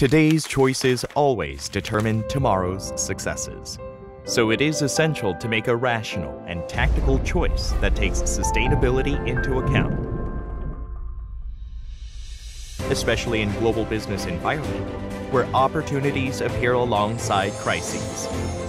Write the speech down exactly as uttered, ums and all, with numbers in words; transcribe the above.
Today's choices always determine tomorrow's successes. So it is essential to make a rational and tactical choice that takes sustainability into account. Especially in global business environment, where opportunities appear alongside crises.